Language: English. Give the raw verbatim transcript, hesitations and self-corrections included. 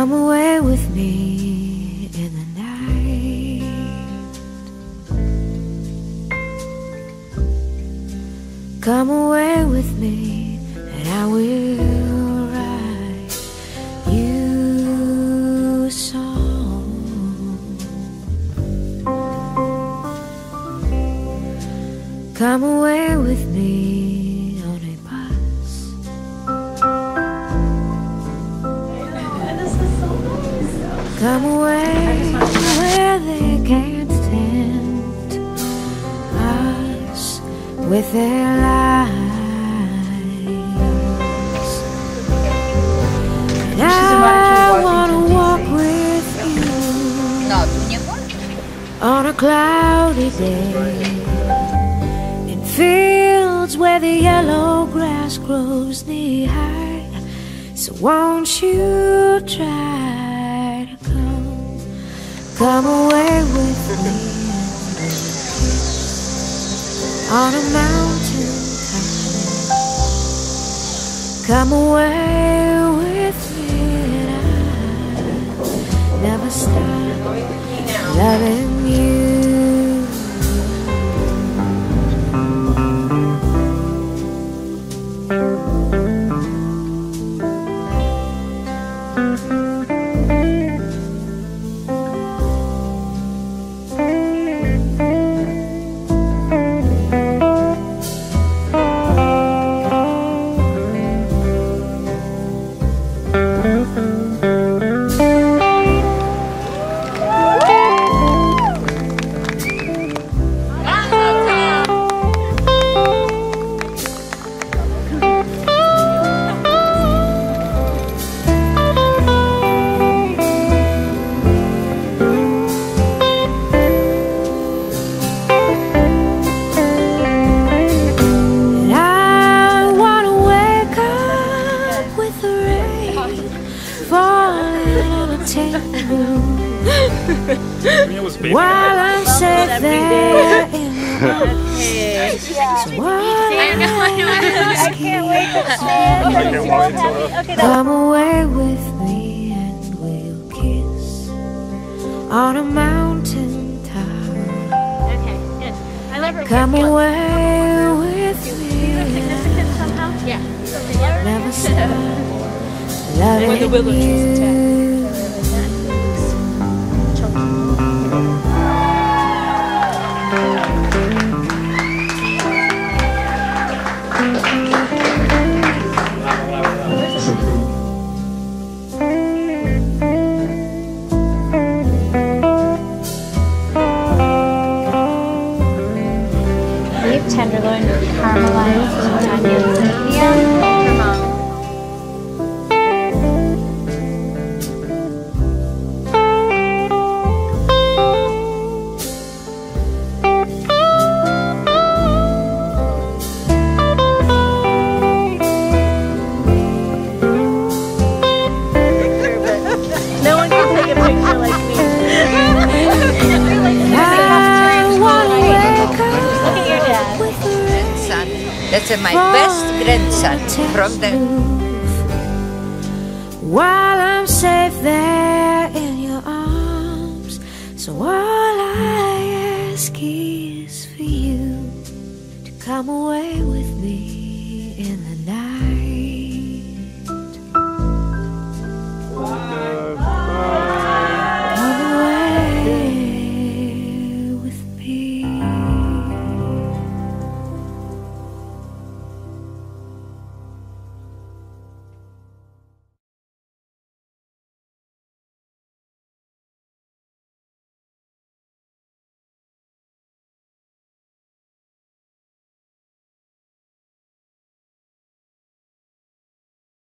Come away with me in the night. Come away with me and I will write you a song. Come away with me on a bus. Come away where they can't tempt us with their lies. And I wanna walk with you on a cloudy day in fields where the yellow grass grows knee high. So won't you try to come, come away with me on a mountain top. Come away with me and I'll never stop loving you. While I'm safe there in your arms, so I can't wait to see. Come away with me and we'll kiss on a mountain top. Okay, good. I love her. Come away with me and yeah. never stop loving you. Tenderloin caramelized onions. Yeah, your mom. No one can take a picture like me. That's my best grandson from the... While I'm safe there in your arms, so all I ask is for you to come away with